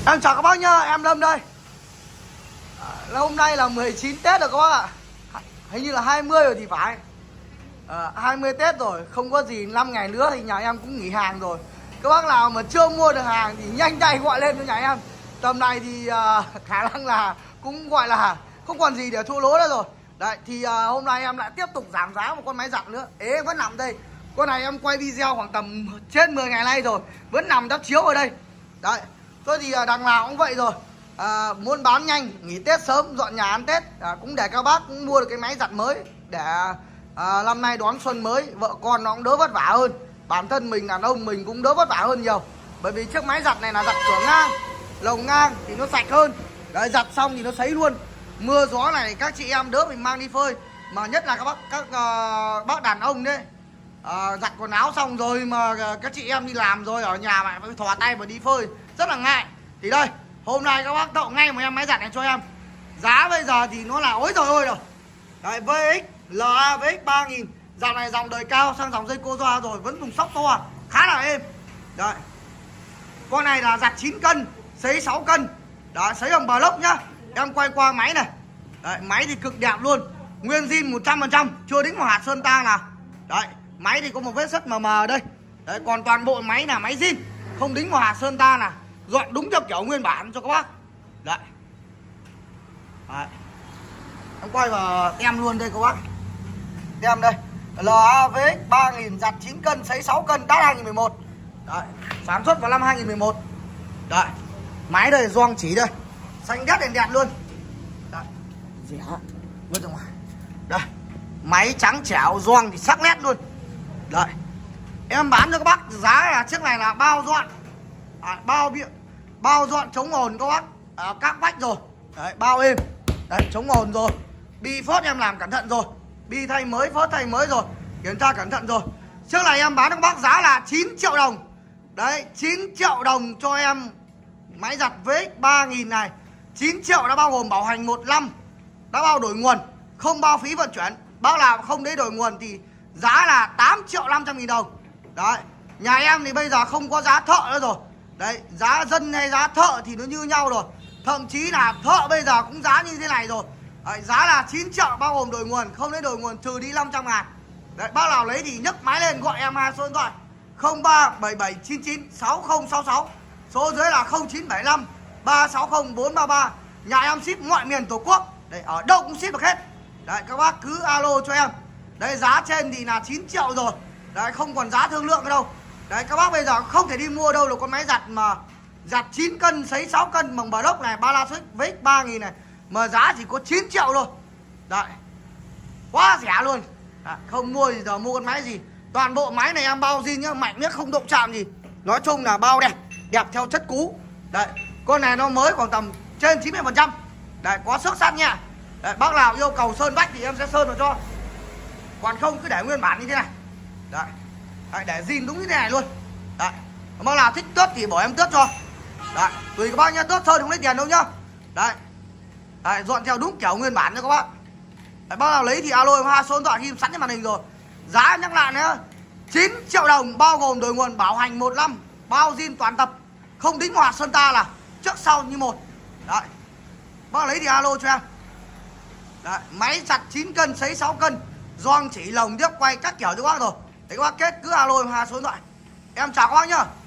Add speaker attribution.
Speaker 1: Em chào các bác nhá, em Lâm đây. Hôm nay là 19 Tết rồi các bác ạ. Hình như là 20 rồi thì phải. 20 Tết rồi, không có gì 5 ngày nữa thì nhà em cũng nghỉ hàng rồi. Các bác nào mà chưa mua được hàng thì nhanh tay gọi lên với nhà em. Tầm này thì khả năng là cũng gọi là không còn gì để thua lỗ nữa rồi. Đấy, thì hôm nay em lại tiếp tục giảm giá một con máy giặt nữa. Ế vẫn nằm đây. Con này em quay video khoảng tầm trên 10 ngày nay rồi, vẫn nằm đắp chiếu ở đây. Đấy, tôi thì đằng nào cũng vậy rồi. Muốn bán nhanh, nghỉ Tết sớm, dọn nhà ăn Tết, cũng để các bác cũng mua được cái máy giặt mới để năm nay đón xuân mới, vợ con nó cũng đỡ vất vả hơn. Bản thân mình đàn ông mình cũng đỡ vất vả hơn nhiều. Bởi vì chiếc máy giặt này là giặt cửa ngang, lồng ngang thì nó sạch hơn. Đấy, giặt xong thì nó sấy luôn. Mưa gió này các chị em đỡ mình mang đi phơi. Mà nhất là các bác đàn ông đấy, giặt quần áo xong rồi mà các chị em đi làm rồi ở nhà lại phải thò tay mà đi phơi, rất là ngại. Thì đây, hôm nay các bác tậu ngay một em máy giặt này cho em. Giá bây giờ thì nó là ối rồi ôi rồi. Đấy, VX LA VX 3000. Dòng này dòng đời cao sang dòng dây cô doa rồi, vẫn dùng sóc to, khá là êm. Đấy, con này là giặt 9 cân, sấy 6 cân. Đấy, sấy bằng block nhá. Em quay qua máy này. Đấy, máy thì cực đẹp luôn, nguyên zin 100%, chưa đính một hạt sơn tang nào. Đấy, máy thì có một vết sắt mờ mờ đây. Đấy, còn toàn bộ máy là máy zin, không đính một hạt sơn tang nào, dọn đúng theo kiểu nguyên bản cho các bác. Đấy. Đấy, em quay vào tem luôn đây các bác. Tem đây, LAVX 3000, giặt 9 cân, sấy 6 cân, đắt 2011. Đấy, sản xuất vào năm 2011. Đấy, máy đây, gioăng chỉ đây, xanh đét đèn đẹp luôn. Đấy, rẻ, vứt ra ngoài. Đây, máy trắng trẻo, gioăng thì sắc nét luôn. Đấy, em bán cho các bác giá là chiếc này là bao dọn, bao dọn chống ồn các bác, các vách rồi. Đấy, bao êm. Đấy, chống ồn rồi, bi phốt em làm cẩn thận rồi, bi thay mới, phốt thay mới rồi, kiểm tra cẩn thận rồi. Trước này em bán cho các bác giá là 9 triệu đồng. Đấy, 9 triệu đồng cho em máy giặt VX 3000 này. 9 triệu đã bao gồm bảo hành 1 năm, đã bao đổi nguồn, không bao phí vận chuyển. Bác nào không đấy đổi nguồn thì giá là 8 triệu 500 nghìn đồng. Đấy, nhà em thì bây giờ không có giá thợ nữa rồi. Đấy, giá dân hay giá thợ thì nó như nhau rồi. Thậm chí là thợ bây giờ cũng giá như thế này rồi. Đấy, giá là 9 triệu bao gồm đổi nguồn, không lấy đổi nguồn trừ đi 500 ngàn. Đấy, bác nào lấy thì nhấc máy lên gọi em hai số điện thoại 0377996066. Số dưới là 0975 360 433. Nhà em ship mọi miền Tổ quốc. Đấy, ở đâu cũng ship được hết. Đấy, các bác cứ alo cho em. Đấy, giá trên thì là 9 triệu rồi. Đấy, không còn giá thương lượng đâu. Đấy, các bác bây giờ không thể đi mua đâu là con máy giặt mà giặt 9 cân, sấy 6 cân bằng block này, Balafix VX 3000 này, mà giá chỉ có 9 triệu thôi. Đấy, quá rẻ luôn. Đấy, không mua thì giờ mua con máy gì. Toàn bộ máy này em bao zin nhá, mạnh nhất không động chạm gì. Nói chung là bao đẹp, đẹp theo chất cũ. Đấy, con này nó mới khoảng tầm trên 90%. Đấy, có xước sắt nha. Đấy, bác nào yêu cầu sơn vách thì em sẽ sơn vào cho. Còn không cứ để nguyên bản như thế này. Đấy, đấy, để zin đúng như thế này luôn. Đấy, bác nào thích tước thì bỏ em tước cho. Đấy, tùy các bác nhá, tước sơn không lấy tiền đâu nhá. Đấy, đấy, dọn theo đúng kiểu nguyên bản cho các bác. Đấy, bác nào lấy thì alo em hai số điện thoại ghi sẵn trên màn hình rồi. Giá nhắc lại nhá, 9 triệu đồng bao gồm đổi nguồn, bảo hành 1 năm, bao zin toàn tập, không đính hoạt sơn ta là trước sau như một. Đấy, bác lấy thì alo cho em. Đấy, máy giặt 9 cân, sấy 6 cân, gioăng chỉ, lồng tiếp quay các kiểu cho các bác rồi. Đấy, các bác kết cứ alo em hai số điện thoại. Em chào các bác nhá.